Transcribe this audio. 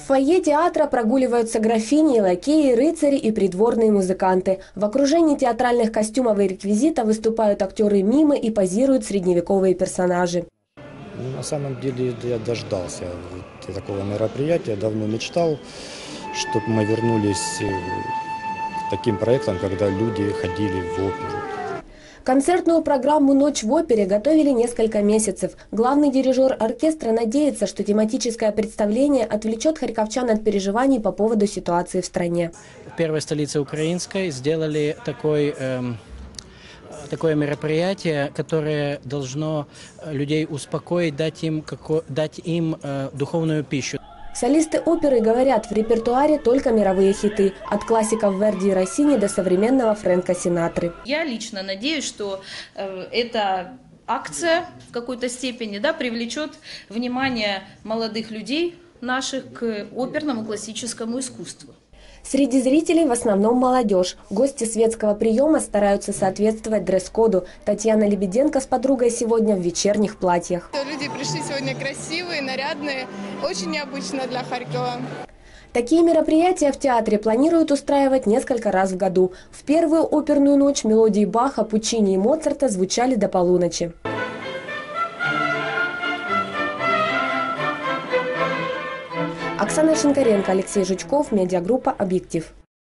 В фойе театра прогуливаются графини, лакеи, рыцари и придворные музыканты. В окружении театральных костюмов и реквизита выступают актеры мимы и позируют средневековые персонажи. На самом деле я дождался такого мероприятия, давно мечтал, чтобы мы вернулись к таким проектам, когда люди ходили в оперу. Концертную программу «Ночь в опере» готовили несколько месяцев. Главный дирижер оркестра надеется, что тематическое представление отвлечет харьковчан от переживаний по поводу ситуации в стране. В первой столице украинской сделали такое мероприятие, которое должно людей успокоить, дать им духовную пищу. Солисты оперы говорят, в репертуаре только мировые хиты. От классиков Верди и Россини до современного Фрэнка Синатры. Я лично надеюсь, что эта акция в какой-то степени привлечет внимание молодых людей наших к оперному классическому искусству. Среди зрителей в основном молодежь. Гости светского приема стараются соответствовать дресс-коду. Татьяна Лебеденко с подругой сегодня в вечерних платьях. Люди пришли сегодня красивые, нарядные. Очень необычно для Харькова. Такие мероприятия в театре планируют устраивать несколько раз в году. В первую оперную ночь мелодии Баха, Пуччини и Моцарта звучали до полуночи. Оксана Шинкаренко, Алексей Жучков, медиагруппа «Объектив».